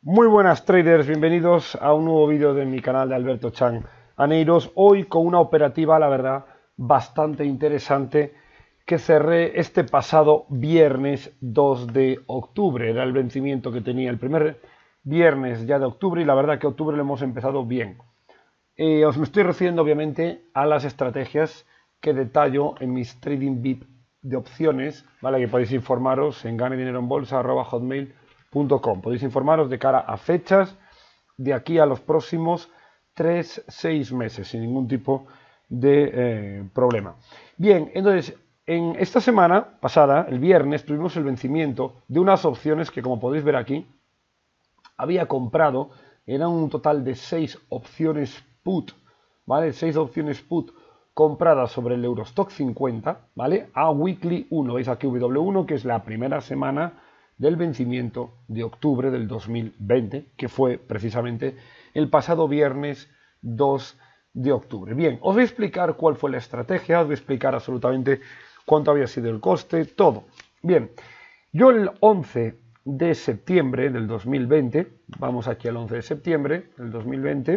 Muy buenas traders, bienvenidos a un nuevo vídeo de mi canal de Alberto Chan Aneiros. Hoy con una operativa, la verdad, bastante interesante que cerré este pasado viernes 2 de octubre. Era el vencimiento que tenía el primer viernes ya de octubre y la verdad que octubre lo hemos empezado bien. Os me estoy refiriendo obviamente a las estrategias que detallo en mis Trading VIP de opciones, ¿vale? Que podéis informaros en ganedineroenbolsa@hotmail.com. Podéis informaros de cara a fechas de aquí a los próximos 3-6 meses sin ningún tipo de problema. Bien, entonces en esta semana pasada, el viernes, tuvimos el vencimiento de unas opciones que, como podéis ver aquí, había comprado. Eran un total de 6 opciones put, ¿vale? 6 opciones put compradas sobre el Eurostock 50, ¿vale? A Weekly 1, veis aquí W1, que es la primera semana del vencimiento de octubre del 2020, que fue precisamente el pasado viernes 2 de octubre. Bien, os voy a explicar cuál fue la estrategia, os voy a explicar absolutamente cuánto había sido el coste, todo. Bien, yo el 11 de septiembre del 2020, vamos aquí al 11 de septiembre del 2020,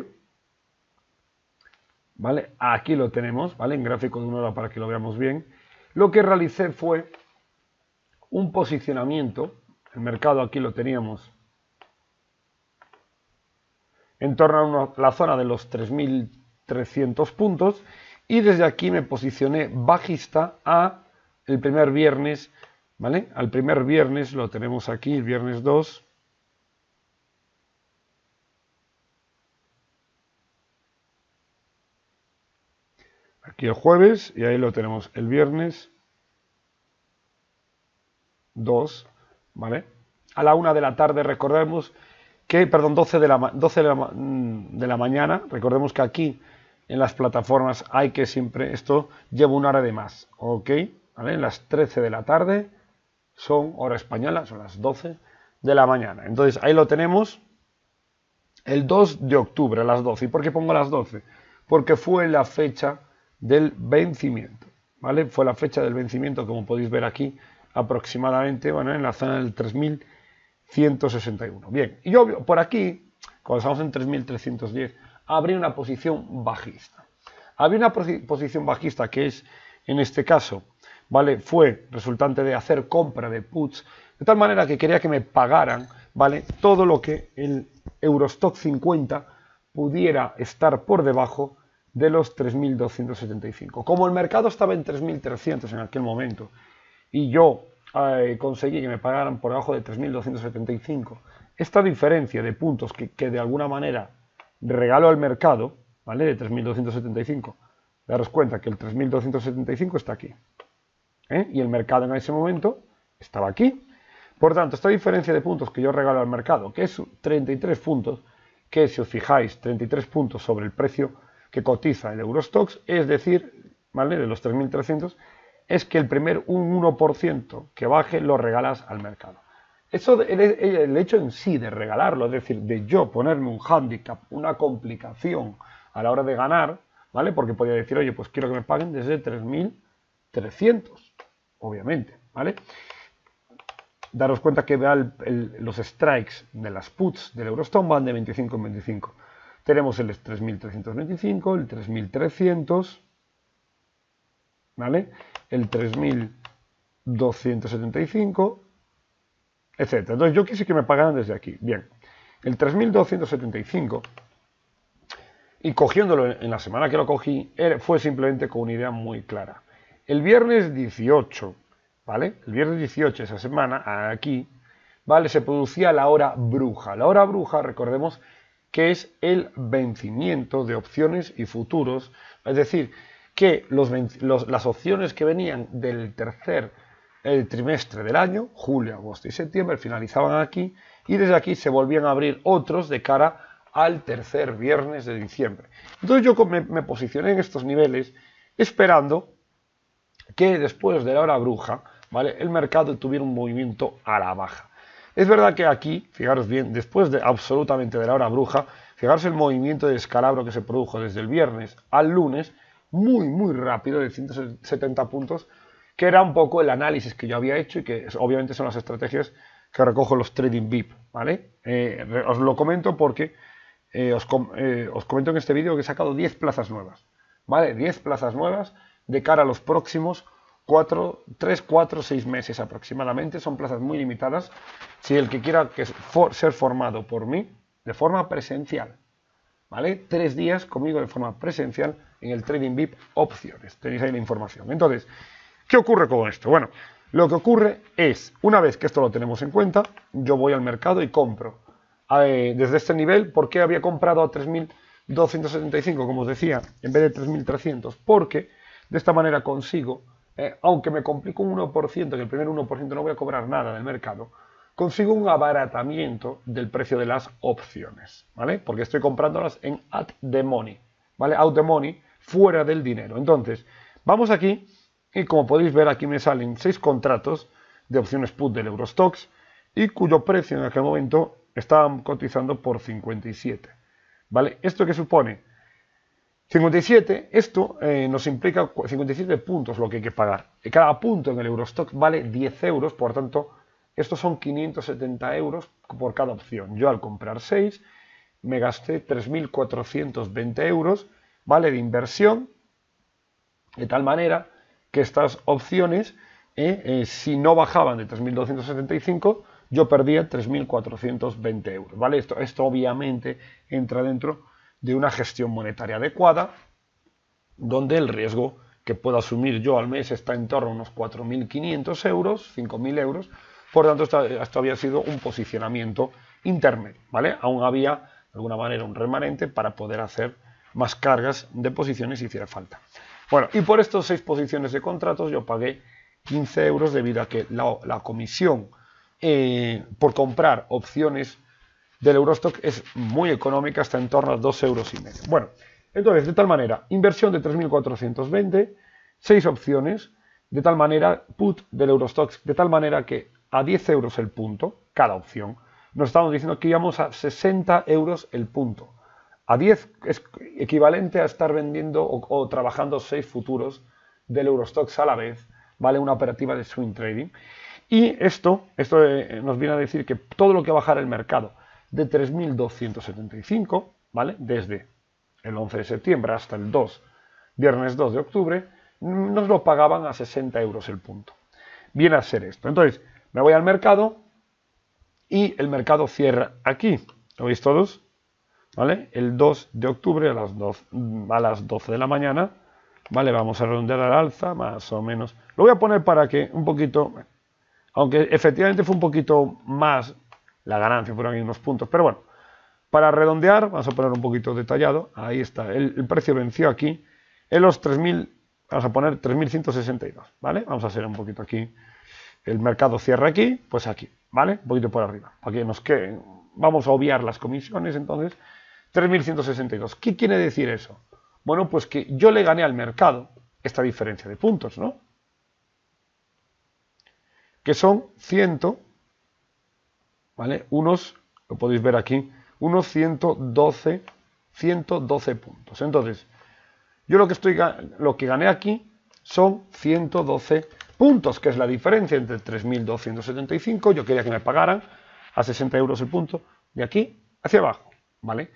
¿vale? Aquí lo tenemos, ¿vale? En gráfico de 1 hora para que lo veamos bien. Lo que realicé fue un posicionamiento, el mercado aquí lo teníamos en torno a la zona de los 3.300 puntos y desde aquí me posicioné bajista a el primer viernes, ¿vale? Al primer viernes lo tenemos aquí, el viernes 2. Aquí el jueves y ahí lo tenemos el viernes 2, ¿vale? A la 1 de la tarde recordemos que, perdón, 12 de la mañana, recordemos que aquí en las plataformas hay que siempre, esto lleva una hora de más, ¿ok? ¿Vale? Las 13 de la tarde son hora española, son las 12 de la mañana. Entonces ahí lo tenemos el 2 de octubre a las 12. ¿Y por qué pongo las 12? Porque fue la fecha del vencimiento, ¿vale? Fue la fecha del vencimiento, como podéis ver aquí, aproximadamente, bueno, en la zona del 3.161. Bien, y yo por aquí, cuando estamos en 3.310, abrí una posición bajista. Había una posición bajista que es, en este caso, ¿vale? Fue resultante de hacer compra de puts, de tal manera que quería que me pagaran, ¿vale? Todo lo que el Eurostock 50 pudiera estar por debajo de los 3.275. Como el mercado estaba en 3.300 en aquel momento y yo conseguí que me pagaran por debajo de 3.275, esta diferencia de puntos que de alguna manera regalo al mercado, ¿vale? De 3.275, daros cuenta que el 3.275 está aquí, ¿eh? Y el mercado en ese momento estaba aquí. Por tanto, esta diferencia de puntos que yo regalo al mercado, que es 33 puntos, que si os fijáis, 33 puntos sobre el precio que cotiza el Eurostoxx, es decir, ¿vale? De los 3.300, es que el primer un 1% que baje lo regalas al mercado. Eso, el hecho en sí de regalarlo, es decir, de yo ponerme un hándicap, una complicación a la hora de ganar, ¿vale? Porque podría decir, oye, pues quiero que me paguen desde 3.300, obviamente, ¿vale? Daros cuenta que los strikes de las puts del Eurostoxx van de 25 en 25. Tenemos el 3.325, el 3.300, ¿vale? El 3.275, etc. Entonces yo quise que me pagaran desde aquí. Bien, el 3.275, y cogiéndolo en la semana que lo cogí, fue simplemente con una idea muy clara. El viernes 18, ¿vale? El viernes 18 esa semana, aquí, ¿vale? Se producía la hora bruja. La hora bruja, recordemos, que es el vencimiento de opciones y futuros, es decir, que las opciones que venían del tercer trimestre del año, julio, agosto y septiembre, finalizaban aquí y desde aquí se volvían a abrir otros de cara al tercer viernes de diciembre. Entonces yo me posicioné en estos niveles esperando que después de la hora bruja, ¿vale? El mercado tuviera un movimiento a la baja. Es verdad que aquí, fijaros bien, después de absolutamente de la hora bruja, fijaros el movimiento de descalabro que se produjo desde el viernes al lunes, muy rápido, de 170 puntos, que era un poco el análisis que yo había hecho y que obviamente son las estrategias que recojo los Trading VIP, ¿vale? Os lo comento porque os comento en este vídeo que he sacado 10 plazas nuevas, ¿vale? 10 plazas nuevas de cara a los próximos 3, 4, 6 meses aproximadamente. Son plazas muy limitadas. Si el que quiera ser formado por mí de forma presencial, ¿vale? 3 días conmigo de forma presencial en el Trading VIP Opciones. Tenéis ahí la información. Entonces, ¿qué ocurre con esto? Bueno, lo que ocurre es, una vez que esto lo tenemos en cuenta, yo voy al mercado y compro. Desde este nivel, ¿por qué había comprado a 3.275, como os decía, en vez de 3.300? Porque de esta manera consigo, aunque me complico un 1%, que el primer 1% no voy a cobrar nada del mercado, consigo un abaratamiento del precio de las opciones, ¿vale? Porque estoy comprándolas en at the money, ¿vale? Out the money, fuera del dinero. Entonces, vamos aquí y como podéis ver, aquí me salen 6 contratos de opciones put del Eurostoxx y cuyo precio en aquel momento estaban cotizando por 57, ¿vale? ¿Esto qué supone? 57, esto nos implica 57 puntos lo que hay que pagar. Cada punto en el Eurostoxx vale 10 euros, por tanto, estos son 570 euros por cada opción. Yo al comprar 6 me gasté 3.420 euros, ¿vale? De inversión, de tal manera que estas opciones, si no bajaban de 3.275, yo perdía 3.420 euros, ¿vale? Esto obviamente entra dentro de una gestión monetaria adecuada, donde el riesgo que puedo asumir yo al mes está en torno a unos 4.500 euros, 5.000 euros, por tanto esto había sido un posicionamiento intermedio, ¿vale? Aún había, de alguna manera, un remanente para poder hacer más cargas de posiciones si hiciera falta. Bueno, y por estas 6 posiciones de contratos yo pagué 15 euros debido a que la comisión por comprar opciones del Eurostoxx es muy económica, está en torno a 2,5 euros. Bueno, entonces, de tal manera, inversión de 3.420, 6 opciones, de tal manera, put del Eurostoxx, de tal manera que a 10 euros el punto, cada opción, nos estamos diciendo que íbamos a 60 euros el punto. A 10 es equivalente a estar vendiendo o trabajando 6 futuros del Eurostoxx a la vez, ¿vale? Una operativa de swing trading. Y esto nos viene a decir que todo lo que bajara el mercado de 3.275, ¿vale? Desde el 11 de septiembre hasta el viernes 2 de octubre, nos lo pagaban a 60 euros el punto. Viene a ser esto. Entonces, me voy al mercado y el mercado cierra aquí. ¿Lo veis todos? ¿Vale? El 2 de octubre a las 12 de la mañana, ¿vale? Vamos a redondear al alza, más o menos. Lo voy a poner para que un poquito, aunque efectivamente fue un poquito más la ganancia, fueron ahí unos puntos, pero bueno, para redondear, vamos a poner un poquito detallado, ahí está, el precio venció aquí en los 3.000, vamos a poner 3.162, ¿vale? Vamos a hacer un poquito aquí, el mercado cierra aquí, pues aquí, ¿vale? Un poquito por arriba, para que nos quede, vamos a obviar las comisiones, entonces, 3.162. ¿Qué quiere decir eso? Bueno, pues que yo le gané al mercado esta diferencia de puntos, ¿no? Que son 100, ¿vale? Lo podéis ver aquí, unos 112 puntos. Entonces, yo lo que gané aquí son 112 puntos, que es la diferencia entre 3.275, yo quería que me pagaran a 60 euros el punto, de aquí hacia abajo, ¿vale?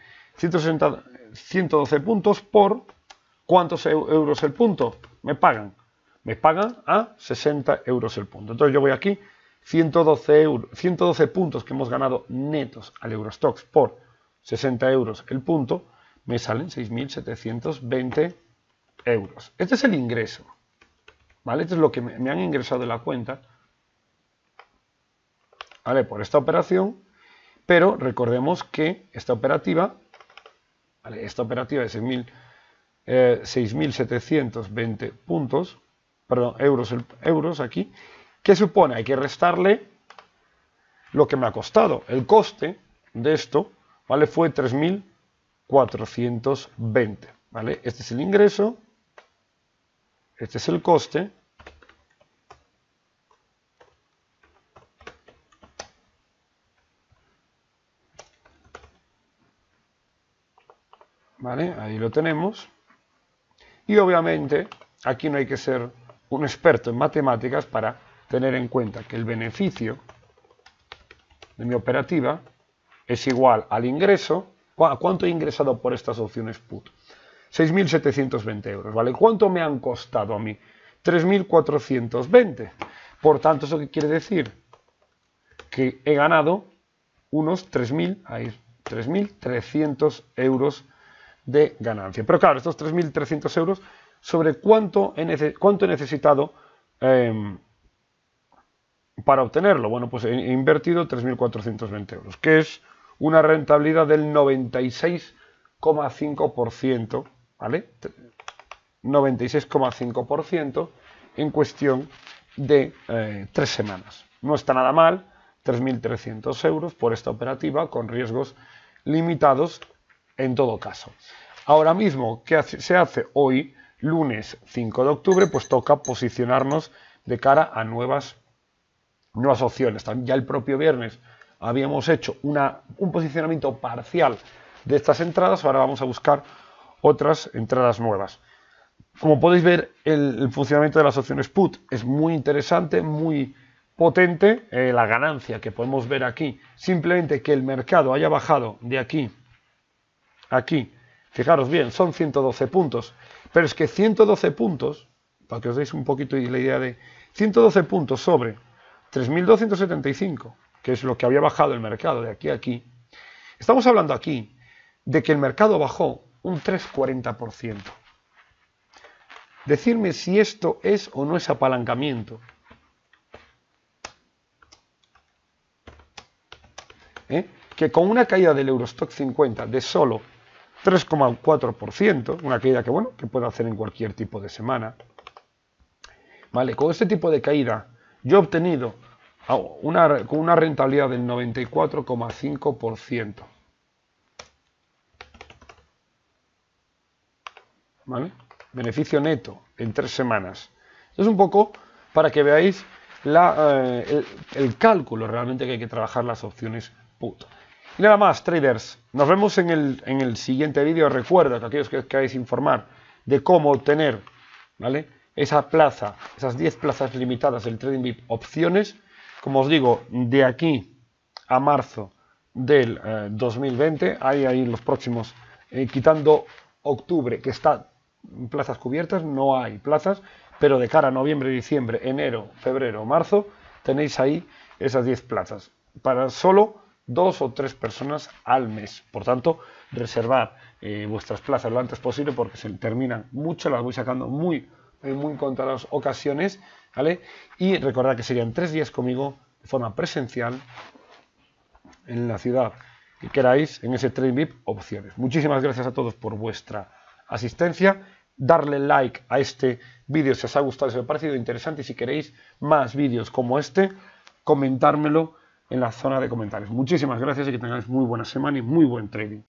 112 puntos por ¿cuántos euros el punto? Me pagan a 60 euros el punto. Entonces yo voy aquí, 112 puntos que hemos ganado netos al Eurostoxx por 60 euros el punto, me salen 6.720 euros. Este es el ingreso, ¿vale? Este es lo que me han ingresado de la cuenta, ¿vale? Por esta operación, pero recordemos que esta operativa, ¿vale? Esta operativa de 6.720 puntos, perdón, euros aquí, ¿qué supone? Hay que restarle lo que me ha costado. El coste de esto, ¿vale? Fue 3.420, ¿vale? Este es el ingreso, este es el coste, ¿vale? Ahí lo tenemos. Y obviamente aquí no hay que ser un experto en matemáticas para tener en cuenta que el beneficio de mi operativa es igual al ingreso. ¿Cuánto he ingresado por estas opciones put? 6.720 euros, ¿vale? ¿Cuánto me han costado a mí? 3.420. Por tanto, ¿eso qué quiere decir? Que he ganado unos 3.300 euros de ganancia. Pero claro, estos 3.300 euros, ¿sobre cuánto he necesitado para obtenerlo? Bueno, pues he invertido 3.420 euros, que es una rentabilidad del 96,5%, ¿vale? 96,5% en cuestión de 3 semanas. No está nada mal, 3.300 euros por esta operativa con riesgos limitados en todo caso. Ahora mismo, ¿qué se hace hoy, lunes 5 de octubre? Pues toca posicionarnos de cara a nuevas opciones. Ya el propio viernes habíamos hecho un posicionamiento parcial de estas entradas, ahora vamos a buscar otras entradas nuevas. Como podéis ver, el funcionamiento de las opciones put es muy interesante, muy potente. La ganancia que podemos ver aquí, simplemente que el mercado haya bajado de aquí a aquí, fijaros bien, son 112 puntos, pero es que 112 puntos, para que os deis un poquito la idea de 112 puntos sobre 3.275, que es lo que había bajado el mercado de aquí a aquí, estamos hablando aquí de que el mercado bajó un 3,40%. Decidme si esto es o no es apalancamiento. Que con una caída del Eurostock 50 de solo 3,4%, una caída que, bueno, que puede hacer en cualquier tipo de semana, ¿vale? Con este tipo de caída yo he obtenido con una rentabilidad del 94,5%. ¿Vale? Beneficio neto en 3 semanas. Es un poco para que veáis el cálculo realmente que hay que trabajar las opciones put. Y nada más, traders. Nos vemos en el siguiente vídeo. Recuerda que aquellos que queráis informar de cómo obtener, ¿vale?, esa plaza, esas 10 plazas limitadas del TradingView opciones, como os digo, de aquí a marzo del 2020, hay ahí los próximos, quitando octubre, que está en plazas cubiertas, no hay plazas, pero de cara a noviembre, diciembre, enero, febrero, marzo, tenéis ahí esas 10 plazas, para solo 2 o 3 personas al mes. Por tanto, reservad vuestras plazas lo antes posible porque se terminan mucho, las voy sacando muy contadas ocasiones, ¿vale? Y recordad que serían 3 días conmigo de forma presencial en la ciudad que queráis, en ese TradingView opciones. Muchísimas gracias a todos por vuestra asistencia. Darle like a este vídeo si os ha gustado, si os ha parecido interesante, y si queréis más vídeos como este, comentármelo en la zona de comentarios. Muchísimas gracias y que tengáis muy buena semana y muy buen trading.